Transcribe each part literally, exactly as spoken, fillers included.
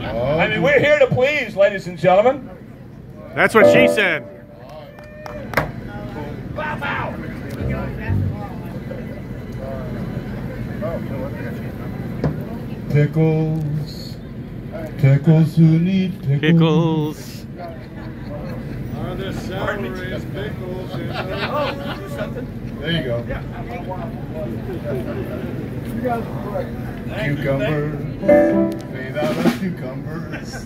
I mean, we're here to please, ladies and gentlemen. That's what she said. Bow, bow. Pickles, pickles who need pickles. Pickles. Are there celeries, pickles, in the... Oh, something. There you go. Yeah. Cucumber, made out of cucumbers.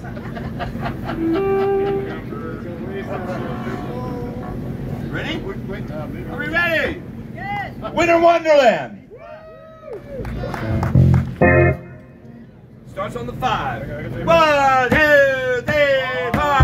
Ready? Are we ready? Yes. Winter Wonderland. Starts on the five. One, two, three, four.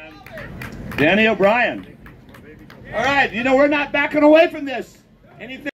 Danny O'Brien. All right, you know, we're not backing away from this. Anything